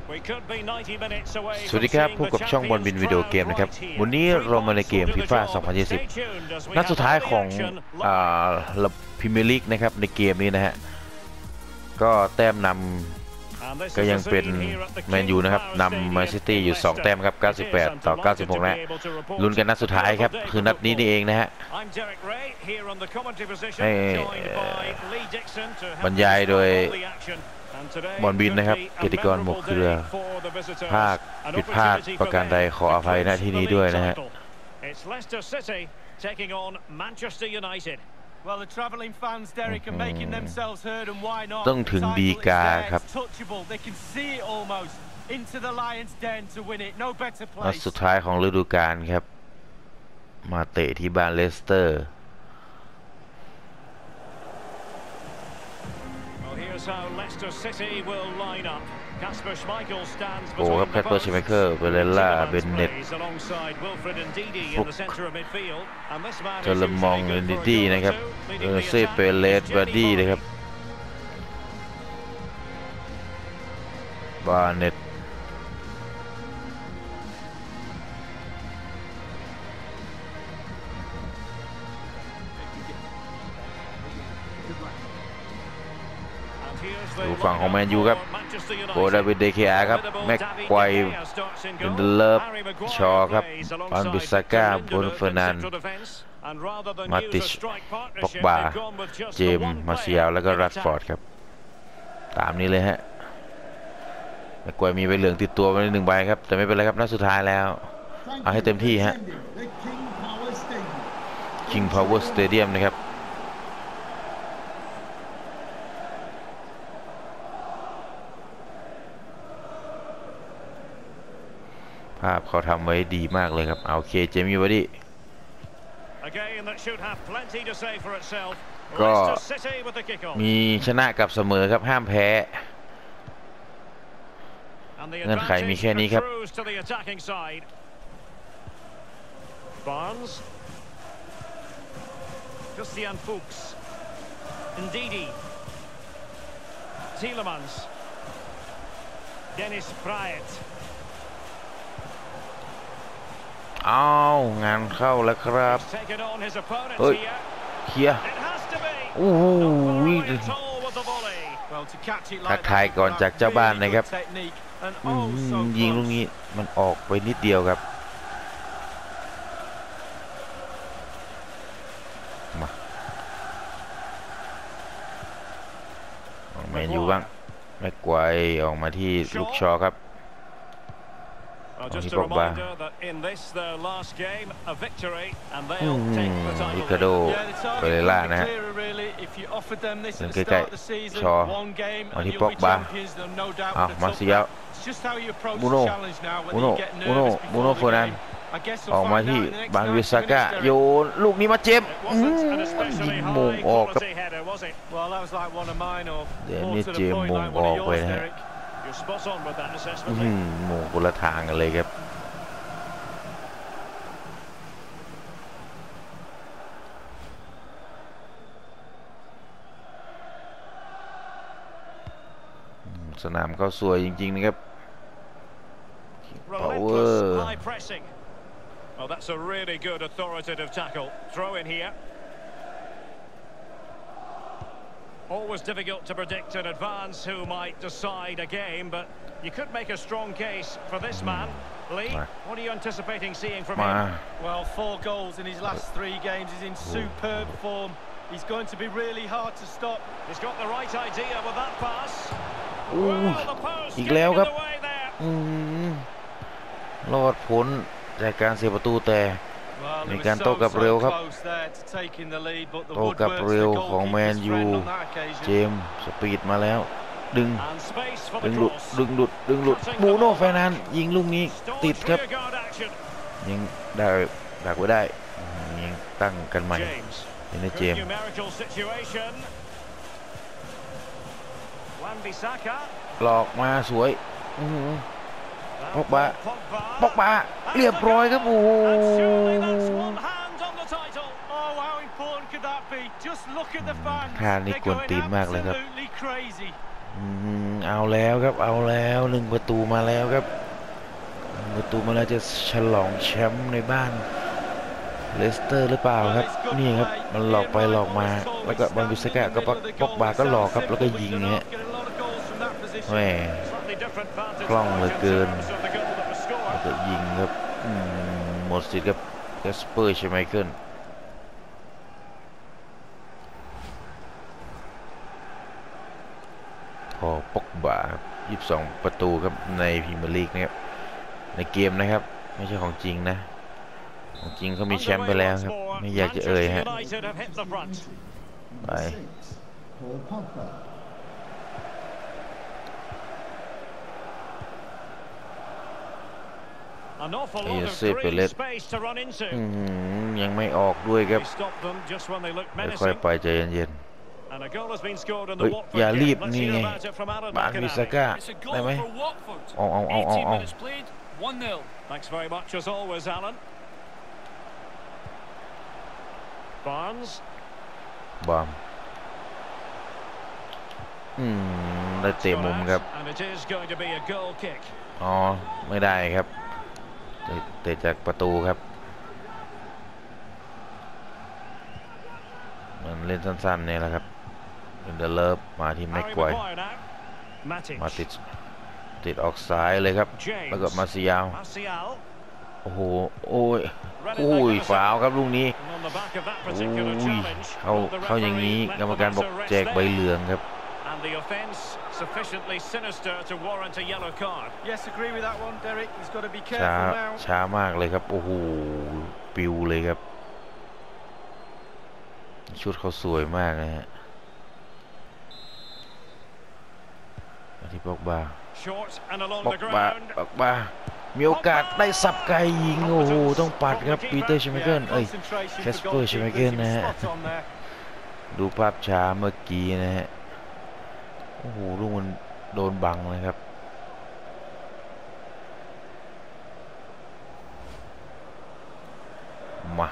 สวัสดีครับพบกับช่องบอลบินวิดีโอเกมนะครับวันนี้เรามาในเกมฟีฟ่า2020นัดสุดท้ายของพรีเมียร์ลีกนะครับในเกมนี้นะฮะก็แต้มนำก็ยังเป็นแมนยูนะครับนำแมนซิตี้อยู่2แต้มครับ98ต่อ96นะลุ้นกันนัดสุดท้ายครับคือนัดนี้นี่เองนะฮะให้บรรยายโดยบอลบินนะครับเกียรติกรหมกเครือภาคผิดพลาดประการใดขออภัยณที่นี้ด้วยนะฮะต้องถึงดีกาครับนัดสุดท้ายของฤดูกาลครับมาเตะที่บ้านเลสเตอร์โอ้ครับแคทเปอร์ชไมเคิลเบเลล่าเบนเน็ตฟุกเจอร์มองเรนดิตี้นะครับเซเปเลสบาร์ดี้นะครับบาร์เน็ตดูฝั่งของแมนยูครับโบดาวิดเดเคอาครับแม็กไกวเดนเดเลฟชอครับอันบิซาก้าโบนเฟอร์นันมาติชป็อกบาเจมมาเซียลแล้วก็รัชฟอร์ดครับตามนี้เลยฮะแม็กไกวมีใบเหลืองติดตัวไป1ใบครับแต่ไม่เป็นไรครับนัดสุดท้ายแล้วเอาให้เต็มที่ฮะ King Power Stadium นะครับภาพเขาทำไว้ดีมากเลยครับโอเคเจมี่วาร์ดี้ก็มีชนะกับเสมอครับห้ามแพ้เงื่อนไขมีแค่นี้ครับอ้าวงานเข้าแล้วครับเฮ้ยเคลียร์โอ้โหทักทายก่อนจากเจ้าบ้านนะครับยิงลูกนี้มันออกไปนิดเดียวครับมาแมนยูบ้างแม็กไกวออกมาที่ลูกชอครับที่ปอกบาอิกาโดเปเรล่านะฮะใกล้ๆชอมาที่ปอกบามาเซียบูโน่เฟอร์นันออกมาที่บางวิสาก้าโยนลูกนี้มาเจ็บยิงมงออกครับเดี๋ยวนี้เจมมงออกไปนะฮะโมกุละทางกันเลยครับสนามเขาสวยจริงๆนะครับ Power Oh, that's a really good authoritative tackle. Throw in here. Always difficult to predict in advance who might decide a game, but you could make a strong case for this man. Lee, what are you anticipating seeing from him? Well, 4 goals in his last 3 games. He's in superb form. He's going to be really hard to stop. He's got the right idea with that pass. อีกแล้วครับรอดพ้นจากการเสียประตูแต่มีการโต้กลับเร็วครับโต้กลับเร็วของแมนยูเจมสปีดมาแล้วดึงหลุดบูโน่เฟร์นันด์ยิงลูกนี้ติดครับยิงได้ดักไว้ได้ยิงตั้งกันใหม่ในเจมหลอกมาสวยปอกบาเรียบร้อยครับโอ้โหท่านี้กวนตีนมากเลยครับเอาแล้วครับเอาแล้ว1 ประตูมาแล้วครับประตูมาแล้วจะฉลองแชมป์ในบ้านเลสเตอร์หรือเปล่าครับนี่ครับมันหลอกไปหลอกมาแล้วก็บันบิสก้าก็ปอกบาก็หลอกครับแล้วก็ยิงฮะแหมคล่องเหลือเกินแล้วก็ยิงครับหมดสิทธิ์ครับแคสเปอร์ใช่ไหมเกิลพอปอกบาครับ22 ประตูครับในพรีเมียร์ลีกนะครับในเกมนะครับไม่ใช่ของจริงนะของจริงเขามีแชมป์ไปแล้วครับไม่อยากจะเอ่ยฮะไปเอเซเปเลสยังไม่ออกด้วยครับค่อยๆไปใจเย็นๆอย่ารีบนี่ไงบาร์บิสก้าได้ไหมเอา Thanks very much as always, Alan. Barnes. บอมได้เตะมุมครับอ๋อไม่ได้ครับเตะจากประตูครับมันเล่นสั้นๆเนี่ยแหละครับเป็นเดลเลอร์มาที่แม็กควายมาติดออกซ้ายเลยครับแล้วก็มาซิยาวโอ้โหโอ้ยฟาวครับลูกนี้เข้าอย่างนี้กรรมการบอกแจกใบเหลืองครับ And the offence sufficiently sinister to warrant a yellow card. Yes, agree with that one, Derek. He's got to be careful now. ช้ามากเลยครับโอ้โหปิวเลยครับชุดเขาสวยมากนะฮะที่ปอกบามีโอกาสได้สับไกยิงโอ้โหต้องปัดครับปีเตอร์ชิมเกิลแคสเปอร์ชิมเกิลนะฮะดูภาพช้าเมื่อกี้นะฮะโอ้โหลูกมันโดนบังเลยครับมา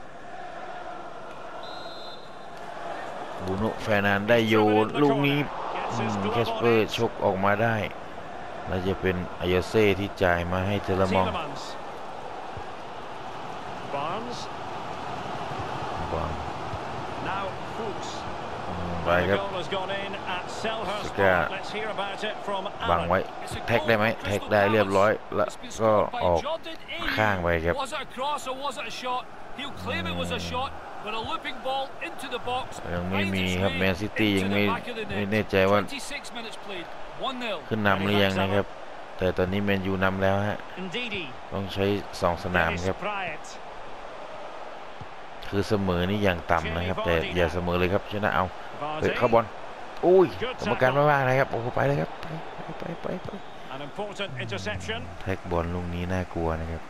บูโน่แฟร์นันได้โยนลูกนี้แคสเปอร์ชกออกมาได้แล้วจะเป็นอายาเซ่ที่จ่ายมาให้เทเลมองไปครับสก้าบังไว้แท็กได้ไหมแท็กได้เรียบร้อยแล้วก็ออกข้างไปครับยังไม่มีครับแมนซิตี้ยังไม่แน่ใจว่าขึ้นนำหรือยังนะครับแต่ตอนนี้แมนยูนำแล้วฮะต้องใช้2 สนามครับคือเสมอนี่อย่างต่ำนะครับแต่อย่าเสมอเลยครับชนะเอาเปิดเข้าบอลอุ้ยกรรมการไม่ว่านะครับโอ้ไปเลยครับไปแท็กบอลลูกนี้น่ากลัวนะครับ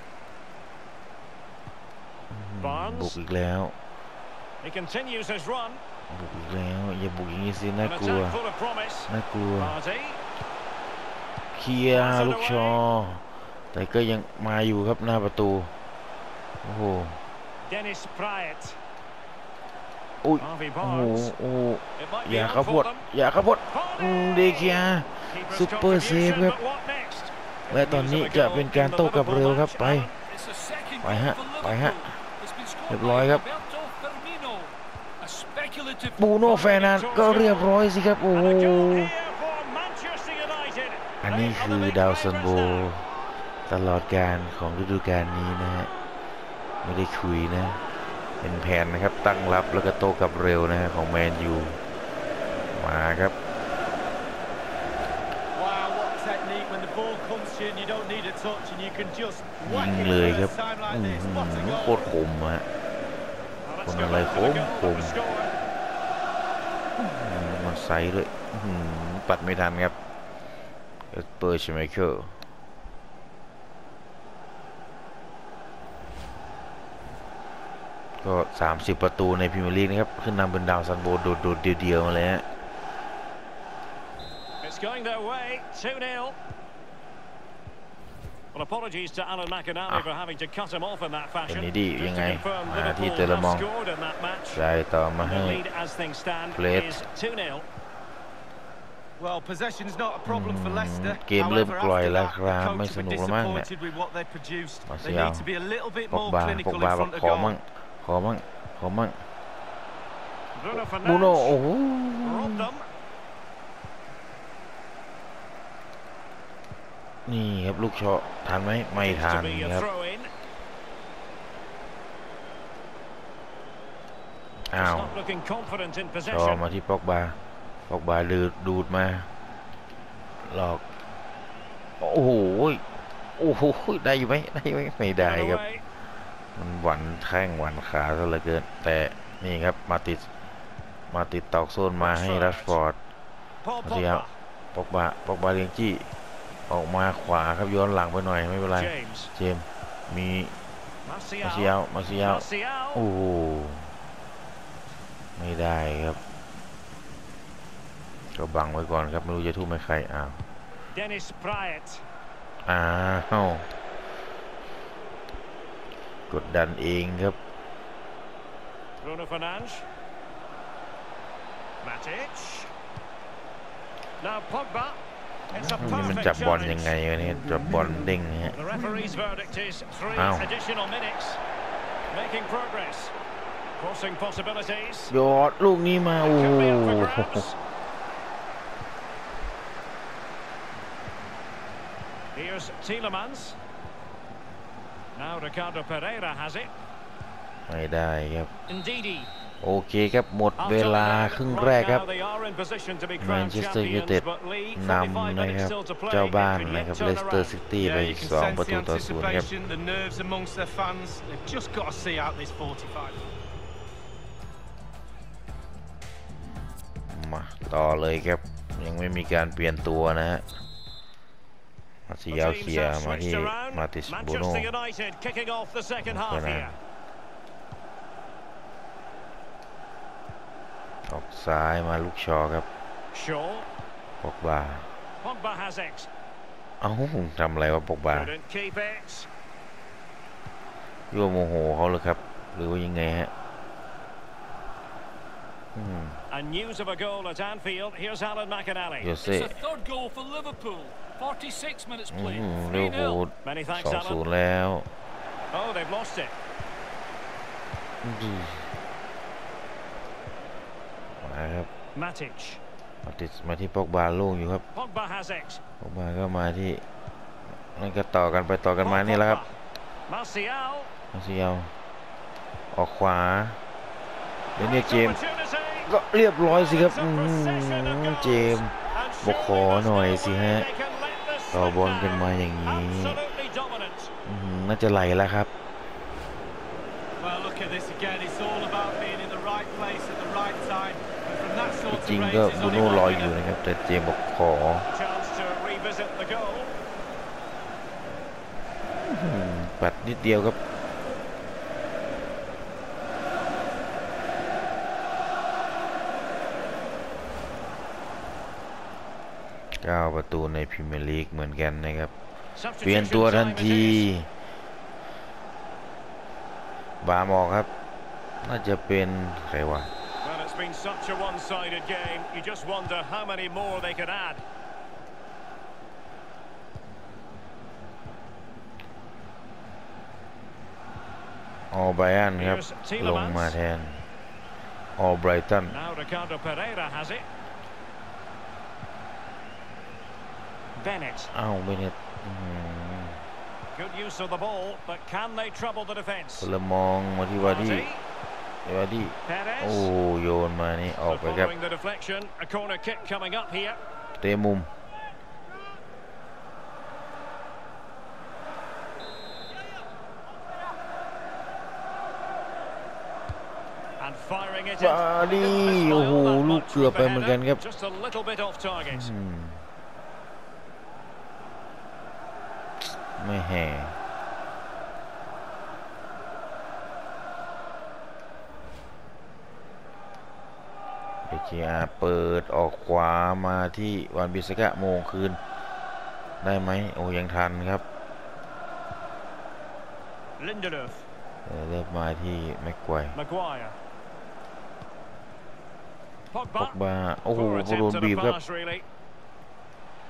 บุกอีกแล้วบุกอีกแล้วอย่าบุกอย่างนี้สิน่ากลัวเคลียร์ลูกชอแต่ก็ยังมาอยู่ครับหน้าประตูโอ้โหอุ้ยโอ้อย่าข้าวโพดเดเคียซุปเปอร์เซฟครับและตอนนี้จะเป็นการโต้กลับเร็วครับไปฮะเรียบร้อยครับบูโน่แฟร์นันด์ก็เรียบร้อยสิครับโอ้โหอันนี้คือดาวซันโบตลอดการของฤดูกาลนี้นะฮะไม่ได้คุยนะเป็นแผนนะครับตั้งรับแล้วก็โต้กลับเร็วนะฮะของแมนยูมาครับยิงเลยครับโคตรคมฮะคนอะไรคมมาใส่เลยปัดไม่ทันครับเปิดใช่ไหมเคิลก็30 ประตูในพรีเมียร์ลีกนะครับขึ้นนำเป็นดาวซันโบโดดเดียวมาเลยฮะเป็นนี้ดียังไงมาที่เตเลมองได้ต่อมาให้เพลส Well, possession's not a problem for Leicester. เกมเริ่ม However, ปล่อย after แล้ว that, ครับ the ไม่ coach ส will นุ be กแล้วมั้งเนี่ย disappointed with what they produced. มา They เซียว need to be a little bit ปอก more บา clinical in บอก front of ขอมั่ง goal. ขอมั่งขอมั่ง Bruno บูโน่ Fernandes โอ้โห robbed them. นี่ครับลูกเชาะทันไหมไม่ทัน To be a ครับ throw in. อ้าว He's not looking confident in ชอ possession. มาที่ปอกบาดูดมาหลอกโอ้โหโอ้โหได้อยู่ไหมได้ไหมไม่ได้ครับ Away. มันหวันแข้งหวันขาซะเหลือเกินแต่นี่ครับมาติดตอกโซนมาให้รัชฟอร์ด Paul มาสิครับ Pogba. ปอกบาเลียงจี้ออกมาขวาครับย้อนหลังไปหน่อยไม่เป็นไร James. เจมส์มี Martial. มาซิยาวโอ้โหไม่ได้ครับก็บังไว้ก่อนครับไม่รู้จะทุ่มให้ใครอ้าว Dennis Praet. กดดันเองครับ Bruno Fernandes. Matic. Now Pogba. It's a นี่มัน perfect จับบอลยัง challenge. ไงวะเนี่ยจับบอลเด้งฮะ The referee's verdict is อ้าว 3 additional minutes. Making progress. Crossing possibilities. ยอดลูกนี้มาโอ้ Could โห be up for grabs. Here's Tielemans. Now Ricardo Pereira has it. ไม่ได้ครับ Ndidi. โอเคครับหมดเวลาครึ่งแรกครับ แมนเชสเตอร์ยูไนเต็ดนำนะครับเจ้าบ้านนะครับเลสเตอร์ซิตี้ไป Yeah, you can sense 2 ประตู the ต่อ 0 ครับ anticipation, the nerves amongst their fans. They've just got to see out this 45. มาต่อเลยครับ ยังไม่มีการเปลี่ยนตัวนะฮะมาซิยาวเคลียร์มาที่มาติสบูโน่ Manchester United kicking off the second half here. ออกซ้ายมาลูกชอครับ Shaw. ปอกบา Pogba has it. เอ้าทำอะไรวะปอกบา Couldn't keep it. ยั่วโมโหเขาเลยครับ หรือว่ายังไงฮะ And news of a goal at Anfield. Here's Alan McInally. โยเซ่ It's a third goal for Liverpool. 46 minutes played. เร็วพูด Many thanks, 2-0 Alan. แล้ว Oh, they've lost it. มาครับ Matic. มาที่ปอกบาโล่งอยู่ครับ Pogba has it. ปอกบาก็มาที่นั่นก็ต่อกันไปต่อกันมานี่แหละครับ Martial. มาซิยาวออกขวาเดี๋ยวเนี่ยเจมส์ Opportunity. ก็เรียบร้อยสิครับเจมส์ บอกขอหน่อยสิฮะ ต่อบอลกันมาอย่างนี้ Absolutely dominant. น่าจะไหลแล้วครับ Well, look at this again. It's all about being in the right place at the right time. And from that sort of จริง range, ก็ there's บู only โน่รอ one อยู่ winner. นะครับแต่เจมส์บอกขอ Chance to revisit the goal. ปัดนิดเดียวครับ9 ประตูในพรีเมียร์ลีกเหมือนกันนะครับ เปลี่ยน Substitution ตัวทัน time it ที is. บาร์มอครับ น่าจะเป็นใครวะ Well, it's been such a one-sided game. You just wonder how many more they could add. ออลไบรอันครับ ลงมาแทนออลไบรตัน Now Ricardo Pereira has it. Bennett. เอ้าไม่เน็ต Good use of the ball, but can they trouble the defence? คนละมองมาที่วาดี้ Vardy. วาดี้ โอ้ Perez. โยนมานี่ออก So ไปครับ following the deflection, a corner kick coming up here. เตะมุม And firing it วาดี้โอ้โหลูกเกือบไปเหมือนกันครับ Just a little bit off target. ไม่แห่เอเอาเปิดออกขวามาที่วันบิสกะโมงคืน ได้ไหมโอ้ยังทันครับ Lindelof. เริ่มมาที่แม็กควาย Maguire. ปอก Pogba. บาโอ้โห Poor เขาโดน attempt at บี a บครับ pass, really.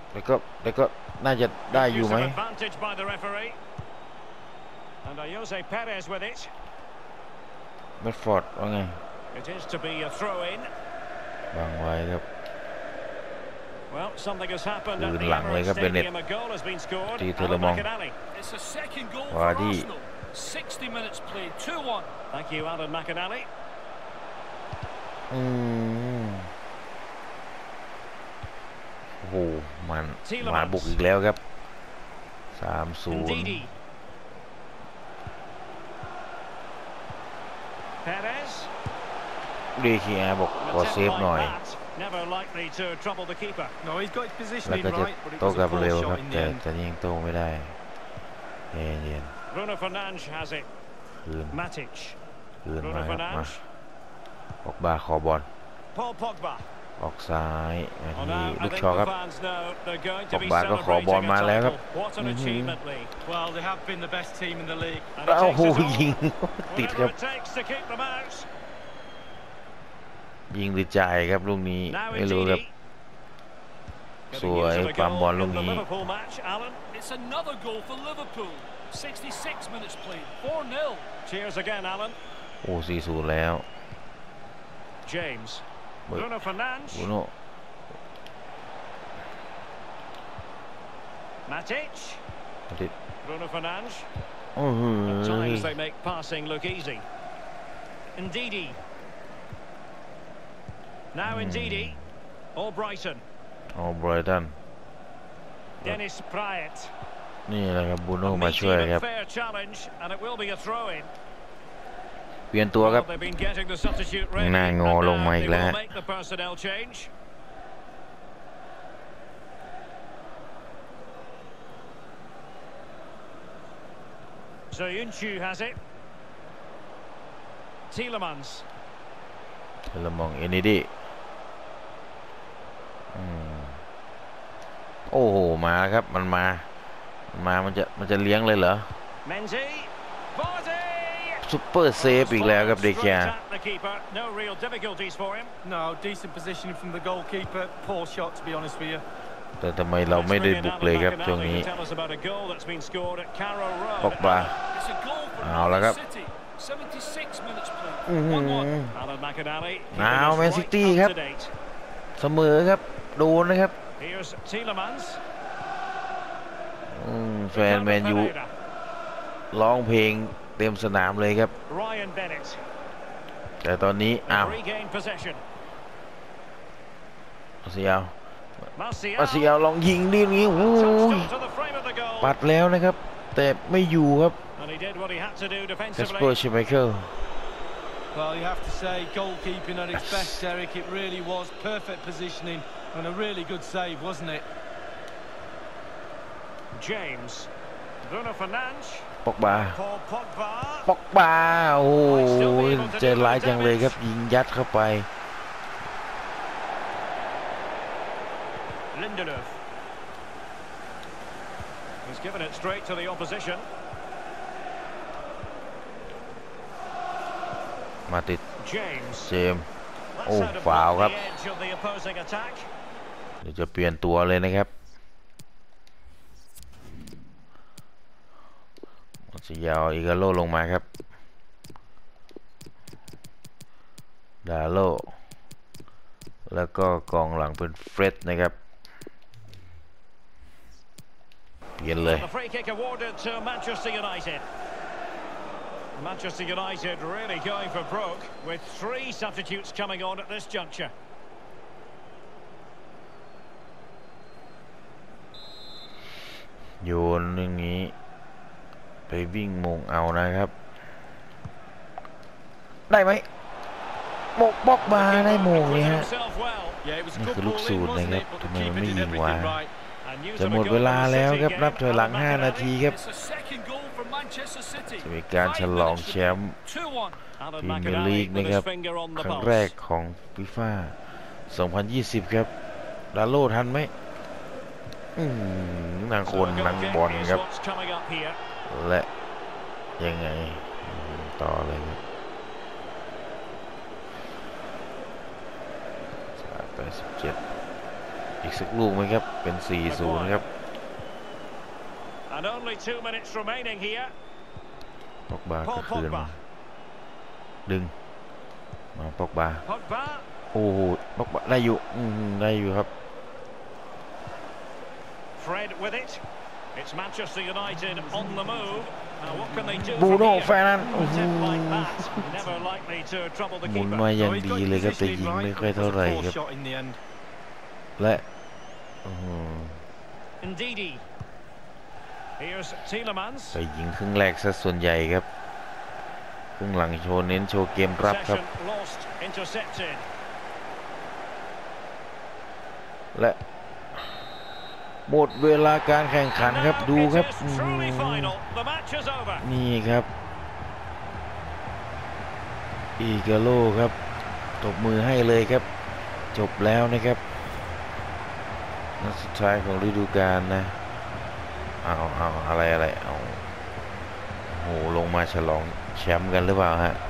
แล้วก็น่าจะได้อยู่ไหมเมดฟอร์ดว่าไงวางไว้ครับปืนหลังเลยครับเบเน็ตตีเทเลมองวาดี้โอ้โหมันบุกอีกแล้วครับ 3-0 ดีคีอาบอกขอเซฟหน่อยแล้วก็จะโต้กลับเร็วครับแต่ยังโต้ไม่ได้เย็นคืนมาครับออกบาขอบอลออกซ้ายมาที่ลูกชอครับออกบาก็ขอบอลมาแล้วครับโอ้โหยิงติดครับยิงหรือจ่ายครับลูกนี้ไม่รู้ครับสวยปั๊มบอลลูกนี้โอ้ 4-0 แล้วBruno Fernandes Matic Bruno Fernandes At times they make passing look easy Ndidi Now Ndidi Albrighton Dennis Praet นี่แหละครับบูโน่มาช่วยครับเปลี่ยนตัวครับหน้างอลงมาอีกแล้วSoyuncu has it Tielemans มองเอ็นดีโอ้โหมาครับมันจะเลี้ยงเลยเหรอซุปเปอร์เซฟอีกแล้วครับเดคีย No decent positioning from the goalkeeper poor shot to be honest with you แต่ทำไมเราไม่ได้บุกเลยครับช่วงนี้ปอกบาเอาแล้วครับเอาแมนซิตี้ครับเสมอครับโดนนะครับแฟนแมนยูร้องเพลงเต็มสนามเลยครับแต่ตอนนี้มาเซียวลองยิงดินี้โอ้ยปัดแล้วนะครับแต่ไม่อยู่ครับแคสเปอร์ชิเมเคิล Well, you have to say goalkeeping at its best, Derek. It really was perfect positioning and a really good save, wasn't it? James, Bruno Fernandes, ปอกบาโอ้ยใจร้ายจังเลยครับยิงยัดเข้าไป Lindelof. He's given it straight to the opposition. มาติดเจมส์โอ้ฟาวครับเดี๋ยวจะเปลี่ยนตัวเลยนะครับจะยาวอีกาโลลงมาครับดาโลแล้วก็กองหลังเป็นเฟร็ดนะครับเปลี่ยนเลย Manchester United really going for broke with 3 substitutes coming on at this juncture. โยนอย่างนี้ไปวิ่งมงเอานะครับได้ไหมมกบอกมาได้มงเลยฮะนี่คือลูกสูตรนะครับทำไมมันไม่ยิงวะจะหมดเวลาแล้วครับนับถอยหลัง5 นาทีครับจะมีการฉลองแชมป์พรีเมียร์ลีกนะครับครั้งแรกของฟีฟ่า2020ครับดาโลทันไหมนางคนนางบอลครับและยังไงต่อเลยครับ3-17 อีกสักลูกไหมครับเป็น 4-0 ครับ And only 2 minutes remaining here. ปอกบาก็คืนมาดึงมาปอกบา Pogba. โอ้โหปอกบาได้อยู่ได้อยู่ครับ Fred with it. It's Manchester United on the move. Now what can they do? บูโน่แฟร์นัน Tip like that. Never likely to trouble the หมุน keeper. มาอย่างดีเลยครับแต่ยิงไม่ค่อยเท่าไหร่ครับและ Ndidi. Here's Tielemans. ไปยิงครึ่งแรกซะส่วนใหญ่ครับครึ่งหลังโชว์เน้นโชว์เกมรับครับ Possession lost, intercepted. และหมดเวลาการแข่งขันครับดูครับ It is truly final. The match is over. นี่ครับอีกาโลครับตบมือให้เลยครับจบแล้วนะครับนัดสุดท้ายของฤดูกาลนะเอาอะไรเอาโหลงมาฉลองแชมป์กันหรือเปล่าฮะ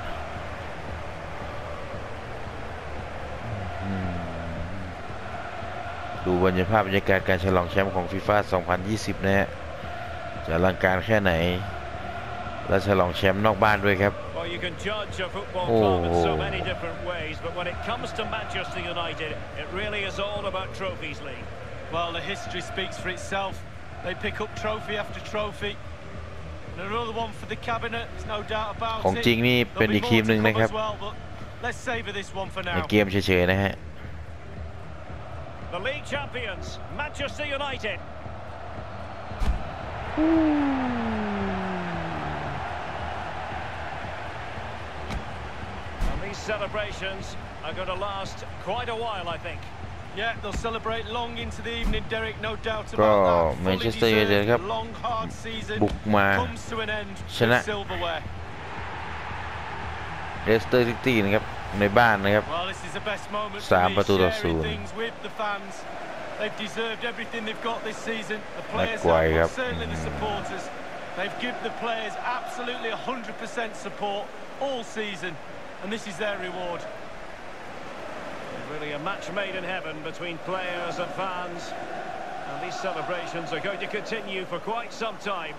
ดูบรรยากาศการฉลองแชมป์ของฟีฟ่า2020นะฮะจะอลังการแค่ไหนและฉลองแชมป์นอกบ้านด้วยครับ Well, you can judge a football club in so many different ways, but when it comes to Manchester United, it really is all about trophies, Lee. Well, the history speaks for itself. They pick up trophy after trophy. And another one for the cabinet, there's no doubt about it. ของจริงนี่เป็นอีกทีมหนึ่งนะครับ Let's savor this one for ใน now. เกมเฉยๆนะฮะ The league champions, Manchester United. And these celebrations are going to last quite a while, I think. Yeah, they'll celebrate long into the evening, Derek, no doubt ก็ about that. Manchester United ครับ Long hard season บุกมา comes to an end ชนะ with silverware. เลสเตอร์ซิตี้นะครับในบ้านนะครับ Well, this is the best moment 3 for ประตู me ต่อ sharing 0 things with the fans. They've deserved everything they've got this season. The players แม็กไกวร์ have, ครับ but certainly the supporters. They've given the players absolutely 100% support all season, and this is their reward. Really a match made in heaven between players and fans. And these celebrations are going to continue for quite some time.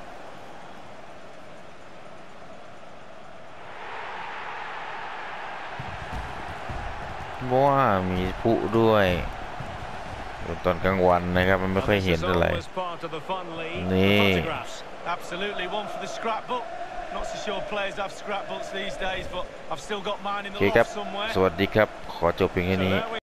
ว่ามีผู้ด้วยตอนกลางวันนะครับมันไม่ค่อยเห็นเท่าไหร่นี่ Absolutely one for the scrapbook. Not so sure players have scrapbooks these days, but I've still got mine in the โอเคครับ loft somewhere. สวัสดีครับขอจบเพียงแค่นี้